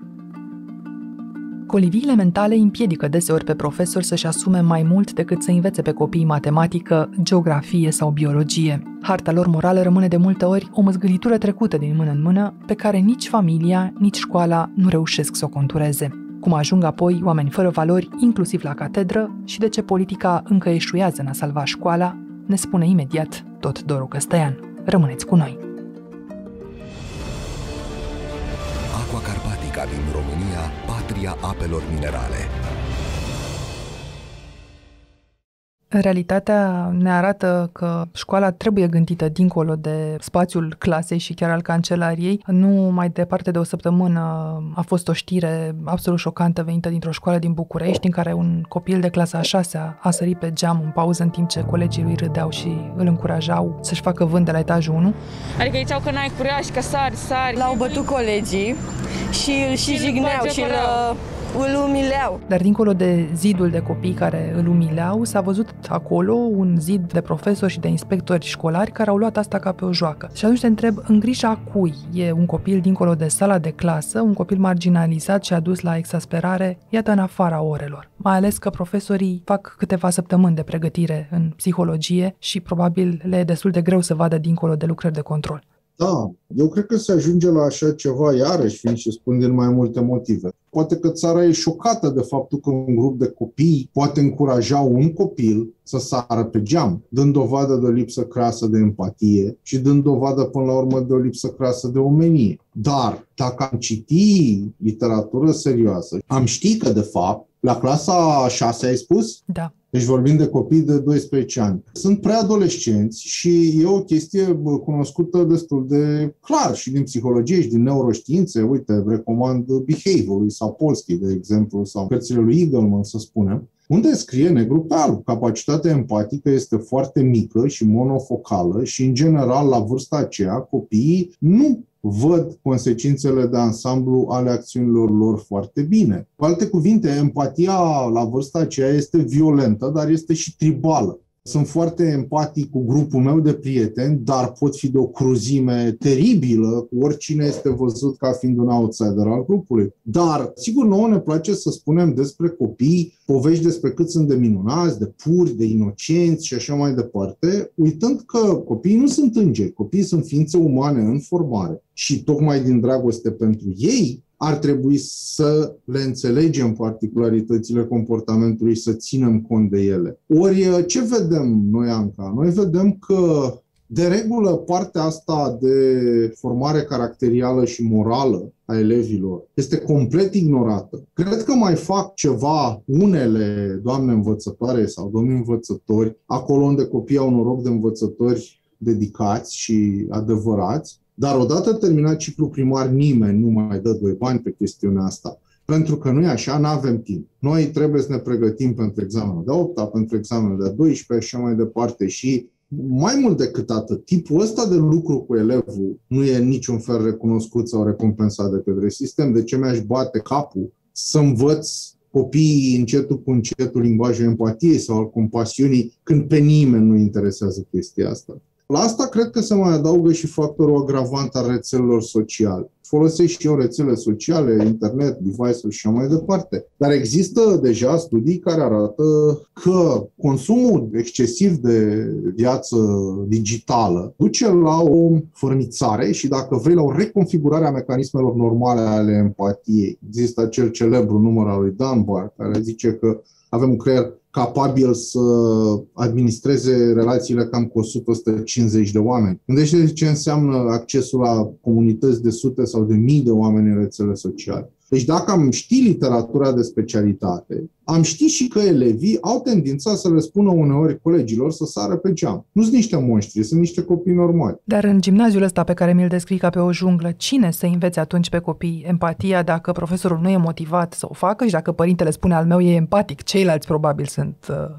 Coliviile mentale împiedică deseori pe profesori să-și asume mai mult decât să învețe pe copii matematică, geografie sau biologie. Harta lor morală rămâne de multe ori o măzgălitură trecută din mână în mână, pe care nici familia, nici școala nu reușesc să o contureze. Cum ajung apoi oameni fără valori, inclusiv la catedră, și de ce politica încă eșuează în a salva școala, ne spune imediat tot Doru Căstăian. Rămâneți cu noi! Aqua Carpatica din România, patria apelor minerale. Realitatea ne arată că școala trebuie gândită dincolo de spațiul clasei și chiar al cancelariei. Nu mai departe de o săptămână a fost o știre absolut șocantă venită dintr-o școală din București, în care un copil de clasa a 6-a a sărit pe geam în pauză în timp ce colegii lui râdeau și îl încurajau să-și facă vânt de la etajul 1. Adică ziceau că n-ai curaj, că sari. L-au bătut colegii și îl și jigneau și îl umileau. Dar dincolo de zidul de copii care îl umileau, s-a văzut acolo un zid de profesori și de inspectori școlari care au luat asta ca pe o joacă. Și atunci te întreb, în grija cui e un copil dincolo de sala de clasă, un copil marginalizat și adus la exasperare, iată, în afara orelor. Mai ales că profesorii fac câteva săptămâni de pregătire în psihologie și probabil le e destul de greu să vadă dincolo de lucrări de control. Da, eu cred că se ajunge la așa ceva, iarăși, fiind și spun din mai multe motive. Poate că țara e șocată de faptul că un grup de copii poate încuraja un copil să sară pe geam, dând dovadă de o lipsă crasă de empatie și dând dovadă, până la urmă, de o lipsă crasă de omenie. Dar, dacă am citi literatură serioasă, am ști că, de fapt, la clasa 6 ai spus? Da. Deci vorbim de copii de 12 ani. Sunt preadolescenți și e o chestie cunoscută destul de clar și din psihologie și din neuroștiințe. Uite, recomand Behavior lui Sapolsky, de exemplu, sau cărțile lui Eagleman, să spunem, unde scrie negru pe alb. Capacitatea empatică este foarte mică și monofocală și, în general, la vârsta aceea, copiii nu văd consecințele de ansamblu ale acțiunilor lor foarte bine. Cu alte cuvinte, empatia la vârsta aceea este violentă, dar este și tribală. Sunt foarte empatic cu grupul meu de prieteni, dar pot fi de o cruzime teribilă cu oricine este văzut ca fiind un outsider al grupului. Dar, sigur, nouă ne place să spunem despre copii povești despre cât sunt de minunați, de puri, de inocenți și așa mai departe, uitând că copiii nu sunt îngeri, copiii sunt ființe umane în formare și tocmai din dragoste pentru ei ar trebui să le înțelegem particularitățile comportamentului și să ținem cont de ele. Ori ce vedem noi, Anca? Noi vedem că, de regulă, partea asta de formare caracterială și morală a elevilor este complet ignorată. Cred că mai fac ceva unele doamne învățătoare sau domni învățători, acolo unde copiii au noroc de învățători dedicați și adevărați, dar odată terminat ciclul primar, nimeni nu mai dă 2 bani pe chestiunea asta. Pentru că nu e așa, nu avem timp. Noi trebuie să ne pregătim pentru examenul de 8-a, pentru examenul de 12 și așa mai departe. Și mai mult decât atât, tipul ăsta de lucru cu elevul nu e niciun fel recunoscut sau recompensat de către sistem. De ce mi-aș bate capul să învăț copiii încetul cu încetul limbajul empatiei sau al compasiunii când pe nimeni nu interesează chestia asta? La asta cred că se mai adaugă și factorul agravant al rețelelor sociale. Folosesc și eu rețele sociale, internet, device-uri și așa mai departe. Dar există deja studii care arată că consumul excesiv de viață digitală duce la o fărnițare și, dacă vrei, la o reconfigurare a mecanismelor normale ale empatiei. Există acel celebru număr al lui Dunbar care zice că avem un creier capabil să administreze relațiile cam cu 100-150 de oameni. Gândește-te ce înseamnă accesul la comunități de sute sau de mii de oameni în rețele sociale. Deci dacă am ști literatura de specialitate, am ști și că elevii au tendința să le spună uneori colegilor să sară pe geam. Nu sunt niște monștri, sunt niște copii normali. Dar în gimnaziul ăsta pe care mi-l descrii ca pe o junglă, cine să învețe atunci pe copii empatia dacă profesorul nu e motivat să o facă și dacă părintele spune al meu e empatic, ceilalți probabil sunt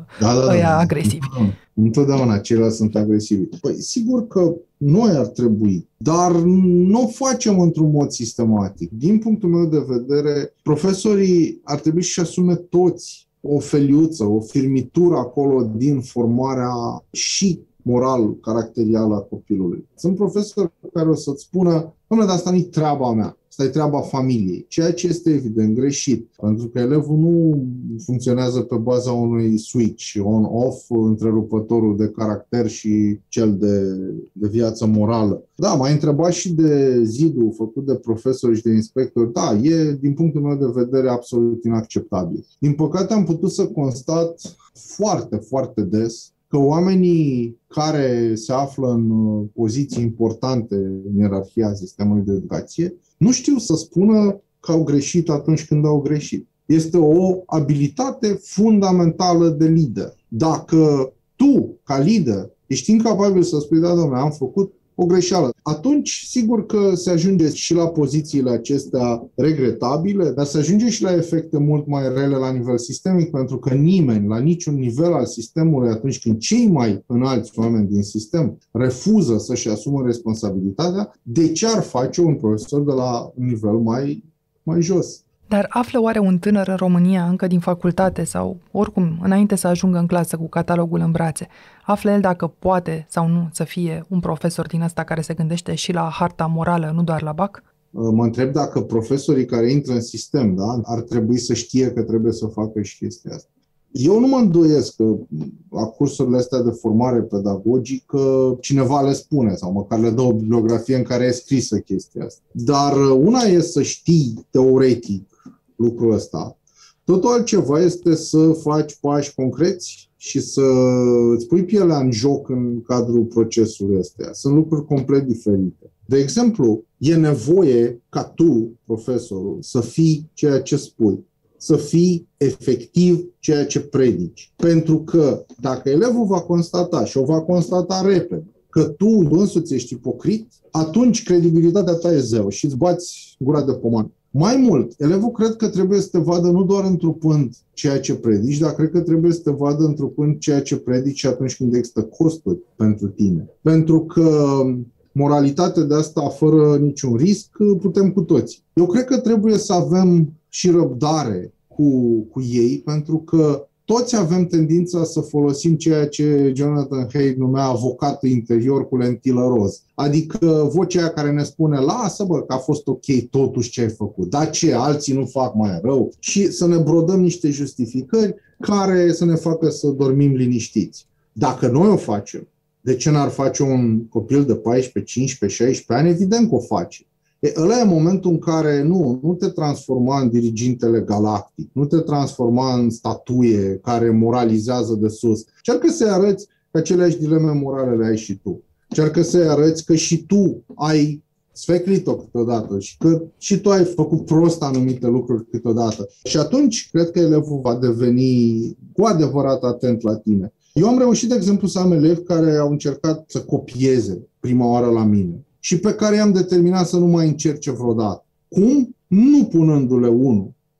ăia agresivi? Întotdeauna ceilalți sunt agresivi. Păi sigur că noi ar trebui, dar nu o facem într-un mod sistematic. Din punctul meu de vedere, profesorii ar trebui să-și asume toți o feliuță, o firmitură acolo din formarea și moral, caracterial a copilului. Sunt profesori care o să-ți spună: dom'le, dar asta nu-i treaba mea, asta e treaba familiei, ceea ce este evident greșit, pentru că elevul nu funcționează pe baza unui switch on-off, întrerupătorul de caracter și cel de viață morală. Da, m-ai întrebat și de zidul făcut de profesori și de inspectori. Da, e, din punctul meu de vedere, absolut inacceptabil. Din păcate am putut să constat foarte, foarte des că oamenii care se află în poziții importante în ierarhia sistemului de educație nu știu să spună că au greșit atunci când au greșit. Este o abilitate fundamentală de lider. Dacă tu, ca lider, ești incapabil să spui: da, dom'le, am făcut o greșeală, atunci sigur că se ajunge și la pozițiile acestea regretabile, dar se ajunge și la efecte mult mai rele la nivel sistemic, pentru că nimeni, la niciun nivel al sistemului, atunci când cei mai înalți oameni din sistem refuză să-și asume responsabilitatea, de ce ar face un profesor de la un nivel mai jos? Dar află oare un tânăr în România, încă din facultate sau oricum înainte să ajungă în clasă cu catalogul în brațe, află el dacă poate sau nu să fie un profesor din ăsta care se gândește și la harta morală, nu doar la BAC? Mă întreb dacă profesorii care intră în sistem, da, ar trebui să știe că trebuie să facă și chestia asta. Eu nu mă îndoiesc că la cursurile astea de formare pedagogică cineva le spune sau măcar le dă o bibliografie în care e scrisă chestia asta. Dar una e să știi teoretic lucrul ăsta. Totul altceva este să faci pași concreți și să îți pui pielea în joc în cadrul procesului ăsta. Sunt lucruri complet diferite. De exemplu, e nevoie ca tu, profesorul, să fii ceea ce spui, să fii efectiv ceea ce predici. Pentru că dacă elevul va constata și o va constata repede că tu însuți ești ipocrit, atunci credibilitatea ta e zero și îți bați gura de pomană. Mai mult, elevul cred că trebuie să te vadă nu doar întrupând ceea ce predici, dar cred că trebuie să te vadă întrupând ceea ce predici atunci când există costuri pentru tine. Pentru că moralitatea de asta, fără niciun risc, putem cu toții. Eu cred că trebuie să avem și răbdare cu ei, pentru că toți avem tendința să folosim ceea ce Jonathan Haidt numea avocatul interior cu lentilă roz. Adică vocea aia care ne spune: lasă bă, că a fost ok totuși ce ai făcut, dar ce, alții nu fac mai rău? Și să ne brodăm niște justificări care să ne facă să dormim liniștiți. Dacă noi o facem, de ce n-ar face un copil de 14, 15, 16 ani? Evident că o face. Ăla e momentul în care nu te transforma în dirigintele galactic, nu te transforma în statuie care moralizează de sus. Încearcă să-i arăți că aceleași dileme morale le ai și tu. Încearcă să-i arăți că și tu ai sfeclit-o câteodată și că și tu ai făcut prost anumite lucruri câteodată. Și atunci cred că elevul va deveni cu adevărat atent la tine. Eu am reușit, de exemplu, să am elevi care au încercat să copieze prima oară la mine și pe care i-am determinat să nu mai încerce vreodată. Cum? Nu punându-le 1,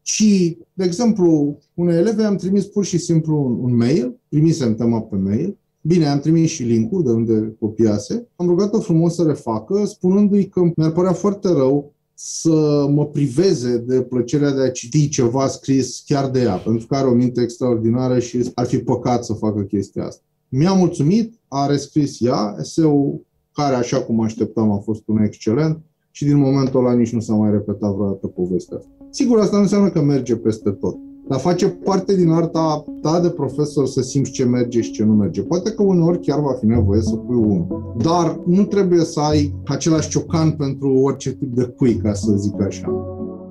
ci, de exemplu, unei eleve am trimis pur și simplu un mail, primisem tema pe mail, bine, am trimis și link-ul de unde copiase, am rugat-o frumos să refacă, spunându-i că mi-ar părea foarte rău să mă priveze de plăcerea de a citi ceva scris chiar de ea, pentru că are o minte extraordinară și ar fi păcat să facă chestia asta. Mi-a mulțumit, a rescris ea, eseul care, așa cum așteptam, a fost un excelent și din momentul ăla nici nu s-a mai repetat vreodată povestea asta. Sigur, asta nu înseamnă că merge peste tot, dar face parte din arta ta de profesor să simți ce merge și ce nu merge. Poate că uneori chiar va fi nevoie să pui unul, dar nu trebuie să ai același ciocan pentru orice tip de cui, ca să zic așa.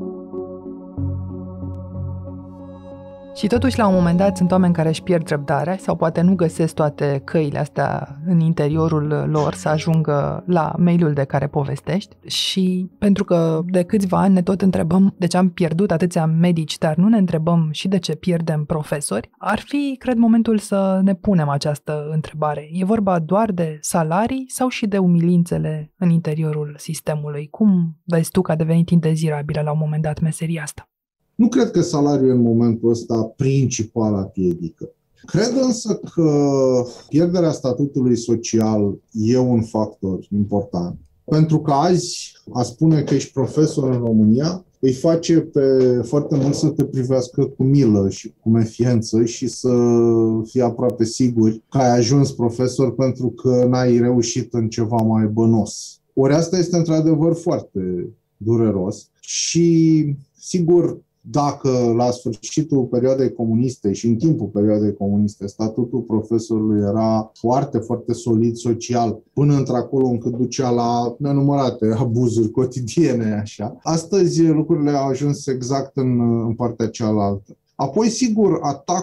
Și totuși, la un moment dat, sunt oameni care își pierd răbdarea sau poate nu găsesc toate căile astea în interiorul lor să ajungă la mailul de care povestești și pentru că de câțiva ani ne tot întrebăm de ce am pierdut atâția medici, dar nu ne întrebăm și de ce pierdem profesori, ar fi, cred, momentul să ne punem această întrebare. E vorba doar de salarii sau și de umilințele în interiorul sistemului? Cum vezi tu că a devenit indezirabilă la un moment dat meseria asta? Nu cred că salariul e în momentul ăsta principala piedică. Cred însă că pierderea statutului social e un factor important. Pentru că azi a spune că ești profesor în România îi face pe foarte mult să te privească cu milă și cu mefiență și să fii aproape sigur că ai ajuns profesor pentru că n-ai reușit în ceva mai bănos. Ori asta este într-adevăr foarte dureros și, sigur, dacă la sfârșitul perioadei comuniste și în timpul perioadei comuniste statutul profesorului era foarte, foarte solid social, până într-acolo încât ducea la nenumărate abuzuri cotidiene, așa. Astăzi lucrurile au ajuns exact în partea cealaltă. Apoi, sigur,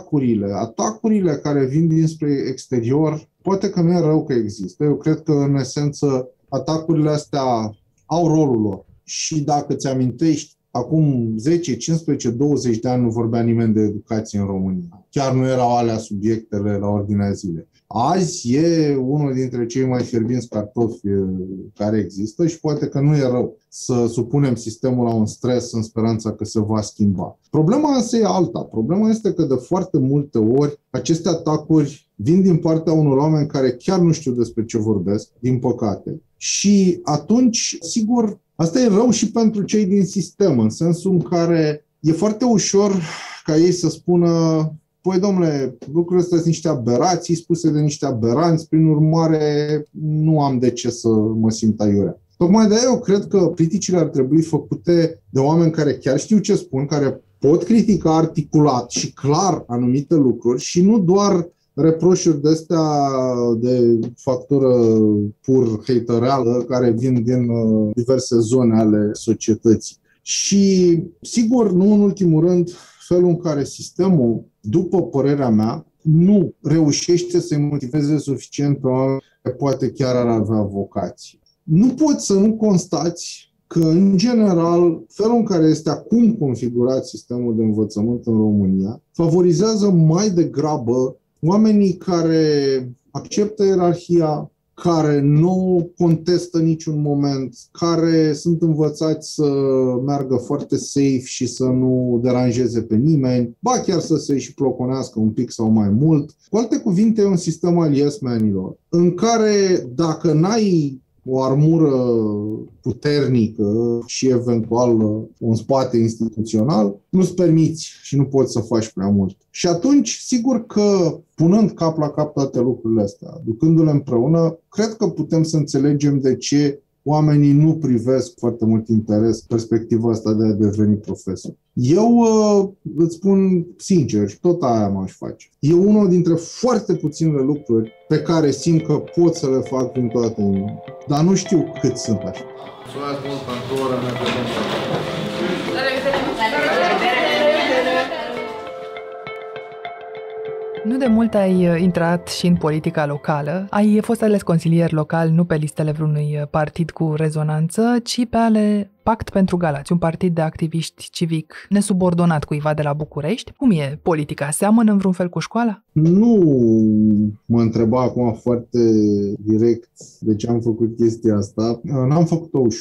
atacurile care vin dinspre exterior, poate că nu e rău că există. Eu cred că, în esență, atacurile astea au rolul lor. Și dacă ți amintești, acum 10, 15, 20 de ani nu vorbea nimeni de educație în România. Chiar nu erau alea subiectele la ordinea zilei. Azi e unul dintre cei mai fierbinți cartofi care există și poate că nu e rău să supunem sistemul la un stres în speranța că se va schimba. Problema însă e alta. Problema este că de foarte multe ori aceste atacuri vin din partea unor oameni care chiar nu știu despre ce vorbesc, din păcate. Și atunci, sigur, asta e rău și pentru cei din sistem, în sensul în care e foarte ușor ca ei să spună: păi, domnule, lucrurile astea sunt niște aberații spuse de niște aberanți, prin urmare nu am de ce să mă simt aiurea. Tocmai de-aia eu cred că criticile ar trebui făcute de oameni care chiar știu ce spun, care pot critica articulat și clar anumite lucruri și nu doar reproșuri de astea de factură pur hatereală care vin din diverse zone ale societății. Și, sigur, nu în ultimul rând, felul în care sistemul, după părerea mea, nu reușește să-i motiveze suficient pe oameni care poate chiar ar avea vocație. Nu poți să nu constați că, în general, felul în care este acum configurat sistemul de învățământ în România favorizează mai degrabă oamenii care acceptă ierarhia, care nu contestă niciun moment, care sunt învățați să meargă foarte safe și să nu deranjeze pe nimeni, ba chiar să se și ploconească un pic sau mai mult. Cu alte cuvinte, e un sistem al yes-manilor, în care dacă n-ai o armură puternică și eventual un spate instituțional, nu-ți permiți și nu poți să faci prea mult. Și atunci, sigur că punând cap la cap toate lucrurile astea, ducându-le împreună, cred că putem să înțelegem de ce oamenii nu privesc foarte mult interes perspectiva asta de a deveni profesor. Eu îți spun sincer și tot aia m-aș face. E unul dintre foarte puținele lucruri pe care simt că pot să le fac din toată inima, dar nu știu cât sunt așa. Mulțumesc mult pentru ora mea. Nu de mult ai intrat și în politica locală. Ai fost ales consilier local nu pe listele vreunui partid cu rezonanță, ci pe ale Pact pentru Galați, un partid de activiști civic nesubordonat cuiva de la București. Cum e politica? Seamănă în vreun fel cu școala? Nu mă întreba acum foarte direct de ce am făcut chestia asta. N-am făcut-o ușor.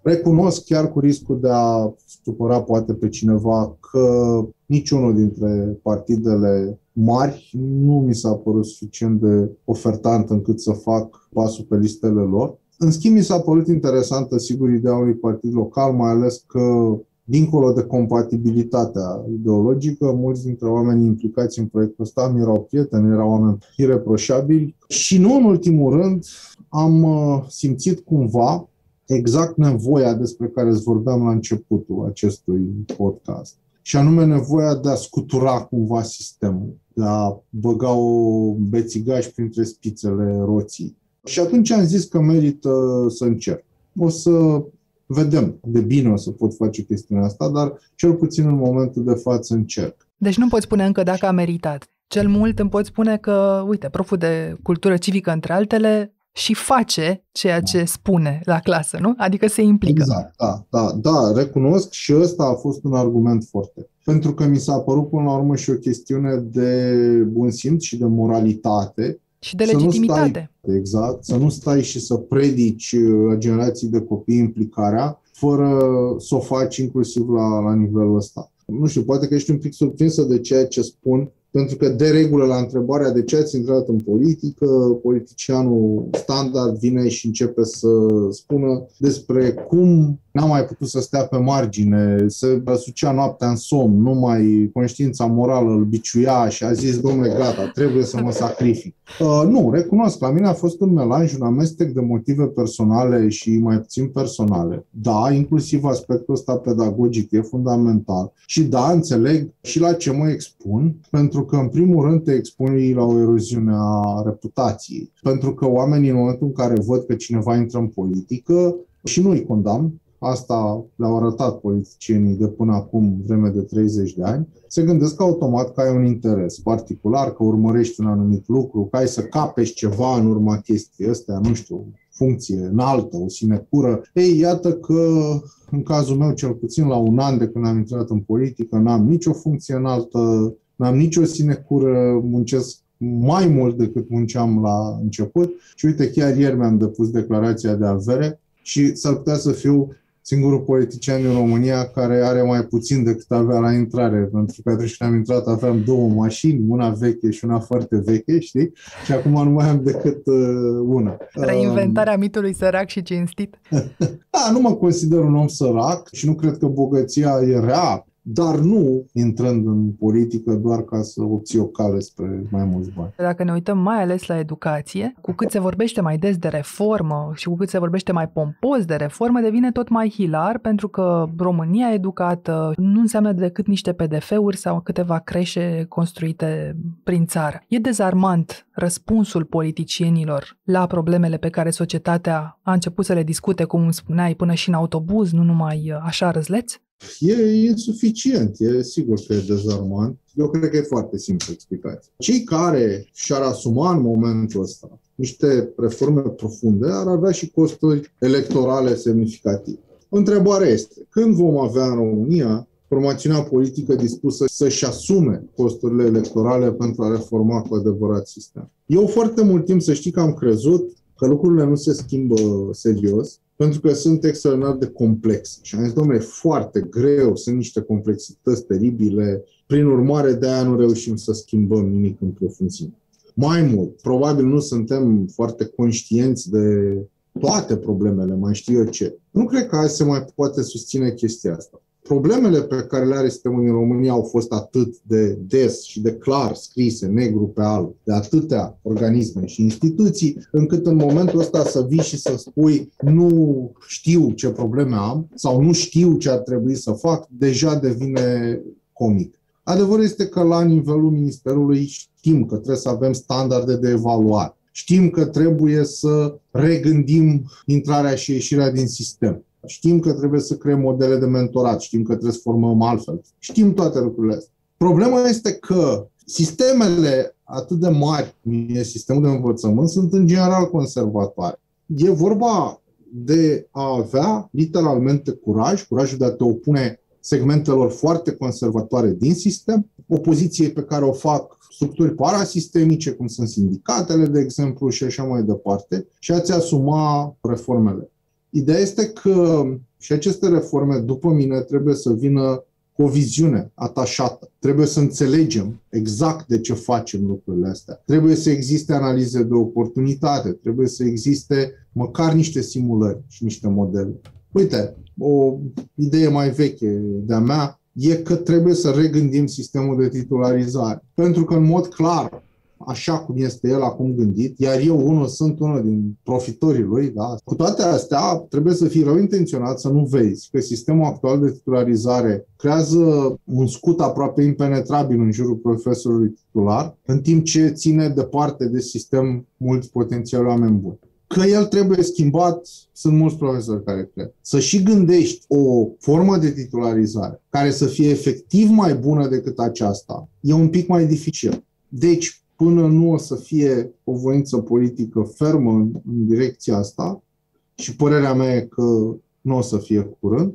Recunosc, chiar cu riscul de a supăra poate pe cineva, că niciunul dintre partidele mari nu mi s-a părut suficient de ofertant încât să fac pasul pe listele lor. În schimb, mi s-a părut interesantă, sigur, ideea unui partid local, mai ales că, dincolo de compatibilitatea ideologică, mulți dintre oamenii implicați în proiectul ăsta mi erau prieteni, erau oameni ireproșabili și nu în ultimul rând am simțit cumva exact nevoia despre care îți vorbeam la începutul acestui podcast. Și anume nevoia de a scutura cumva sistemul, de a băga o bețigaș printre spițele roții. Și atunci am zis că merită să încerc. O să vedem de bine o să pot face chestiunea asta, dar cel puțin în momentul de față încerc. Deci nu poți spune încă dacă a meritat. Cel mult îmi poți spune că, uite, proful de cultură civică, între altele, și face ceea ce spune la clasă, nu? Adică se implică. Exact, da, recunosc și ăsta a fost un argument foarte. Pentru că mi s-a părut până la urmă și o chestiune de bun simț și de moralitate. Și de legitimitate. Exact, să nu stai și să predici la generații de copii implicarea, fără să o faci inclusiv la nivelul ăsta. Nu știu, poate că ești un pic surprinsă de ceea ce spun, pentru că de regulă la întrebarea de ce ați intrat în politică, politicianul standard vine și începe să spună despre cum n-a mai putut să stea pe margine, se răsucea noaptea în somn, numai conștiința morală îl biciuia și a zis, dom'le, gata, trebuie să mă sacrific. Nu, recunosc, la mine a fost un melanj, un amestec de motive personale și mai puțin personale. Da, inclusiv aspectul ăsta pedagogic e fundamental. Și da, înțeleg și la ce mă expun, pentru că în primul rând te expui la o eroziune a reputației. Pentru că oamenii în momentul în care văd că cineva intră în politică, și nu îi condamn, asta le-au arătat politicienii de până acum vreme de 30 de ani, se gândesc automat că ai un interes particular, că urmărești un anumit lucru, că ai să capești ceva în urma chestii astea, nu știu, funcție înaltă, o sinecură. Ei, iată că în cazul meu, cel puțin la un an de când am intrat în politică, n-am nicio funcție înaltă, n-am nicio sinecură, muncesc mai mult decât munceam la început și uite, chiar ieri mi-am depus declarația de avere și s-ar putea să fiu singurul politician din România care are mai puțin decât avea la intrare, pentru că atunci când am intrat aveam 2 mașini, una veche și una foarte veche, știi? Și acum nu mai am decât una. Reinventarea mitului sărac și cinstit. Da, nu mă consider un om sărac și nu cred că bogăția e rea, dar nu intrând în politică doar ca să obții o cale spre mai mulți bani. Dacă ne uităm mai ales la educație, cu cât se vorbește mai des de reformă și cu cât se vorbește mai pompos de reformă, devine tot mai hilar, pentru că România educată nu înseamnă decât niște PDF-uri sau câteva creșe construite prin țară. E dezarmant răspunsul politicienilor la problemele pe care societatea a început să le discute, cum spuneai, până și în autobuz, nu numai așa răzleț? E insuficient, e sigur că e dezarmant. Eu cred că e foarte simplu explicat. Cei care și-ar asuma în momentul ăsta niște reforme profunde ar avea și costuri electorale semnificative. Întrebarea este, când vom avea în România formațiunea politică dispusă să-și asume costurile electorale pentru a reforma cu adevărat sistemul? Eu foarte mult timp, să știi că am crezut că lucrurile nu se schimbă serios, pentru că sunt extraordinar de complexe. Și am zis, dom'le, e foarte greu, sunt niște complexități teribile, prin urmare de aia nu reușim să schimbăm nimic în profunzime. Mai mult, probabil nu suntem foarte conștienți de toate problemele, mai știu eu ce. Nu cred că azi se mai poate susține chestia asta. Problemele pe care le are sistemul din România au fost atât de des și de clar scrise, negru pe alb, de atâtea organisme și instituții, încât în momentul ăsta să vii și să spui nu știu ce probleme am sau nu știu ce ar trebui să fac, deja devine comic. Adevărul este că la nivelul Ministerului știm că trebuie să avem standarde de evaluare. Știm că trebuie să regândim intrarea și ieșirea din sistem. Știm că trebuie să creăm modele de mentorat, știm că trebuie să formăm altfel. Știm toate lucrurile astea. Problema este că sistemele atât de mari, cum e sistemul de învățământ, sunt în general conservatoare. E vorba de a avea literalmente curajul de a te opune segmentelor foarte conservatoare din sistem, opoziției pe care o fac structuri parasistemice, cum sunt sindicatele, de exemplu, și așa mai departe, și a-ți asuma reformele. Ideea este că Și aceste reforme, după mine, trebuie să vină cu o viziune atașată. Trebuie să înțelegem exact de ce facem lucrurile astea. Trebuie să existe analize de oportunitate, trebuie să existe măcar niște simulări și niște modele. Uite, o idee mai veche de-a mea e că trebuie să regândim sistemul de titularizare. Pentru că, în mod clar, așa cum este el acum gândit, iar eu sunt unul din profitorii lui, da? Cu toate astea, trebuie să fii rău intenționat să nu vezi că sistemul actual de titularizare creează un scut aproape impenetrabil în jurul profesorului titular, în timp ce ține departe de sistem mulți potențiali oameni buni. Că el trebuie schimbat, sunt mulți profesori care cred. Să și gândești o formă de titularizare care să fie efectiv mai bună decât aceasta, e un pic mai dificil. Deci, până nu o să fie o voință politică fermă în direcția asta, și părerea mea e că nu o să fie curând,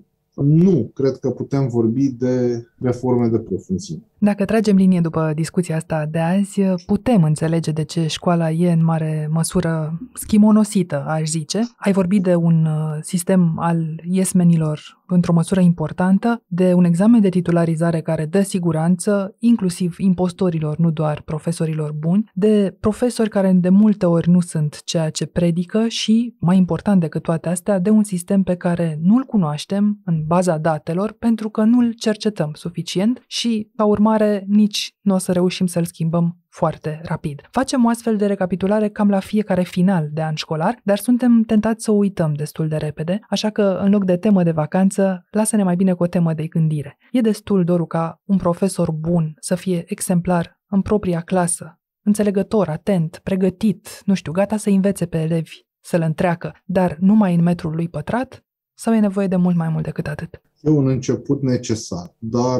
nu cred că putem vorbi de reforme de profunzime. Dacă tragem linie după discuția asta de azi, putem înțelege de ce școala e în mare măsură schimonosită, aș zice. Ai vorbit de un sistem al iesmenilor într-o măsură importantă, de un examen de titularizare care dă siguranță, inclusiv impostorilor, nu doar profesorilor buni, de profesori care de multe ori nu sunt ceea ce predică și, mai important decât toate astea, de un sistem pe care nu-l cunoaștem în baza datelor pentru că nu-l cercetăm suficient și, ca urmare, nici nu o să reușim să-l schimbăm foarte rapid. Facem o astfel de recapitulare cam la fiecare final de an școlar, dar suntem tentați să o uităm destul de repede, așa că în loc de temă de vacanță, lasă-ne mai bine cu o temă de gândire. E destul, Doru, ca un profesor bun să fie exemplar în propria clasă, înțelegător, atent, pregătit, gata să învețe pe elevi, să-l întreacă, dar numai în metrul lui pătrat? Sau e nevoie de mult mai mult decât atât? E un început necesar, dar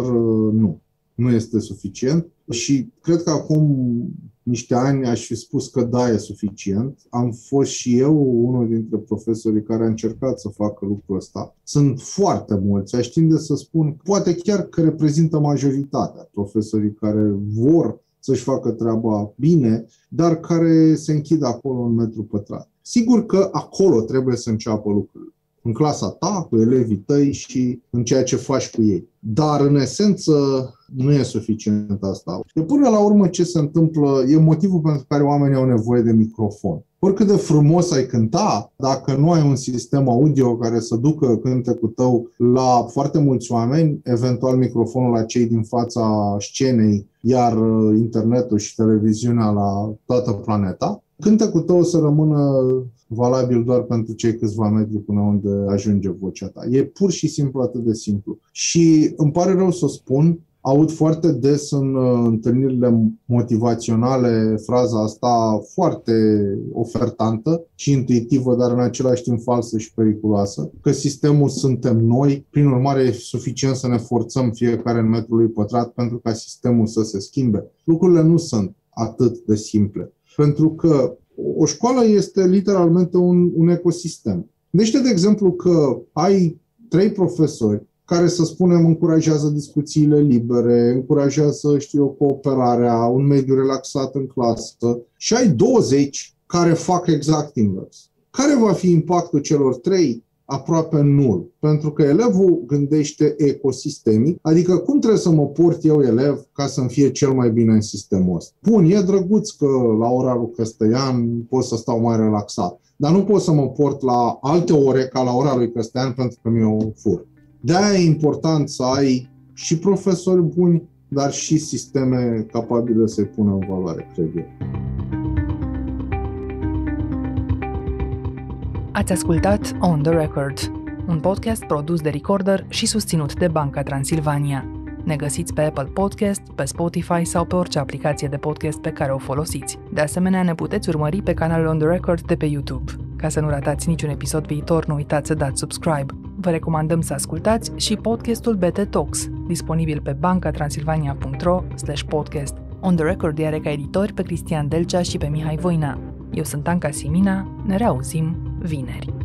nu este suficient și cred că acum niște ani aș fi spus că da, e suficient. Am fost și eu unul dintre profesorii care a încercat să facă lucrul ăsta. Sunt foarte mulți, aș tinde să spun, poate chiar că reprezintă majoritatea profesorii care vor să-și facă treaba bine, dar care se închid acolo în metru pătrat. Sigur că acolo trebuie să înceapă lucrurile. În clasa ta, cu elevii tăi și în ceea ce faci cu ei. Dar, în esență, nu e suficient asta. De până la urmă, ce se întâmplă, e motivul pentru care oamenii au nevoie de microfon. Oricât de frumos ai cânta, dacă nu ai un sistem audio care să ducă cântecul tău la foarte mulți oameni, eventual microfonul la cei din fața scenei, iar internetul și televiziunea la toată planeta, cântecul tău o să rămână valabil doar pentru cei câțiva metri până unde ajunge vocea ta. E pur și simplu atât de simplu. Și îmi pare rău să o spun, aud foarte des în întâlnirile motivaționale fraza asta foarte ofertantă și intuitivă, dar în același timp falsă și periculoasă, că sistemul suntem noi, prin urmare e suficient să ne forțăm fiecare în metrul lui pătrat pentru ca sistemul să se schimbe. Lucrurile nu sunt atât de simple, pentru că o școală este literalmente un ecosistem. Gândește, de exemplu, că ai 3 profesori care, să spunem, încurajează discuțiile libere, încurajează, cooperarea, un mediu relaxat în clasă și ai 20 care fac exact invers. Care va fi impactul celor 3? Aproape nul, pentru că elevul gândește ecosistemic, adică cum trebuie să mă port eu elev ca să-mi fie cel mai bine în sistemul ăsta. Bun, e drăguț că la ora lui Căstăian pot să stau mai relaxat, dar nu pot să mă port la alte ore ca la ora lui Căstăian pentru că mi-o fur. De-aia e important să ai și profesori buni, dar și sisteme capabile să-i pună în valoare, cred eu. Ați ascultat On The Record, un podcast produs de Recorder și susținut de Banca Transilvania. Ne găsiți pe Apple Podcast, pe Spotify sau pe orice aplicație de podcast pe care o folosiți. De asemenea, ne puteți urmări pe canalul On The Record de pe YouTube. Ca să nu ratați niciun episod viitor, nu uitați să dați subscribe. Vă recomandăm să ascultați și podcastul BT Talks, disponibil pe bancatransilvania.ro/podcast. On The Record are ca editori pe Cristian Delcea și pe Mihai Voina. Eu sunt Anca Simina, ne reauzim vineri.